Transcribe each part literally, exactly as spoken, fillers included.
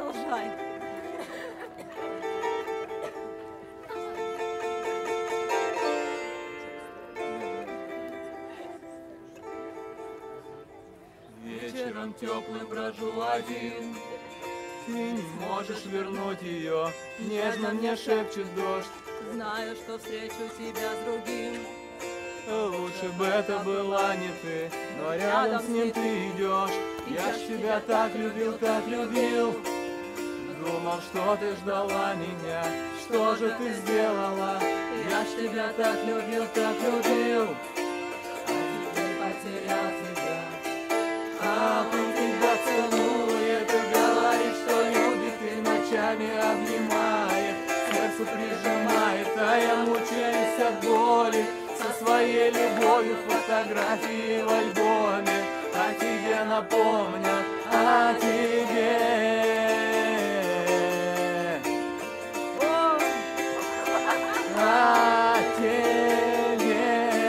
продолжай. Вечером теплым брожу один, ты не можешь вернуть ее, нежно мне шепчет дождь. Знаю, что встречу тебя с другим. Лучше бы это была не ты, но рядом с ним ты идешь. Я ж тебя так любил, так любил. Думал, что ты ждала меня, что же ты сделала? Я ж тебя так любил, так любил. А теперь потерял тебя. А он тебя целует и говорит, что любит, и ночами обнимает, сердцу прижимает, а я мучаюсь от боли. Со своей любовью фотографии в альбоме о тебе напомнят, о тебе. О тебе.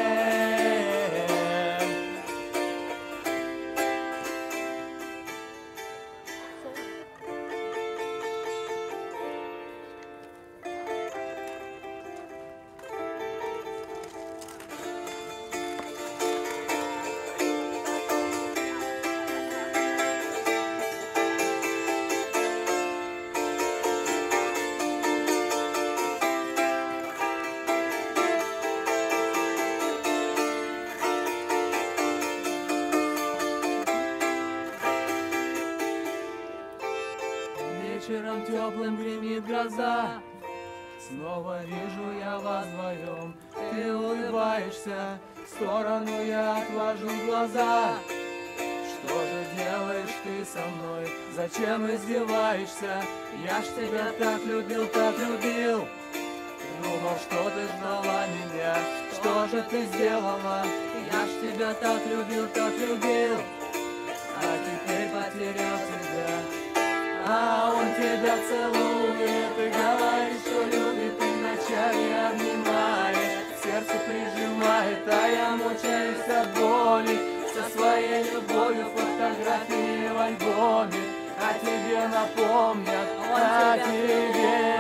Вечером теплым гремит гроза, снова вижу я вас вдвоем. Ты улыбаешься, в сторону я отвожу глаза. Что же делаешь ты со мной? Зачем издеваешься? Я ж тебя так любил, так любил. Думал, что ты ждала меня. Что же ты сделала? Я ж тебя так любил, так любил. А теперь потерял тебя. А он тебя целует и говорит, что любит, и ночами обнимает, сердце прижимает, а я мучаюсь от боли. Со своей любовью фотографии в альбоме о тебе напомнят, о тебе.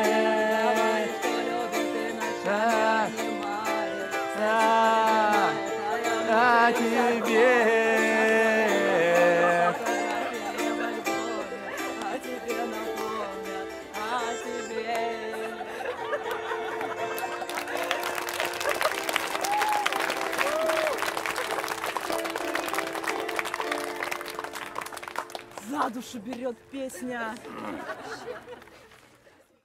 О тебе. За душу берет песня.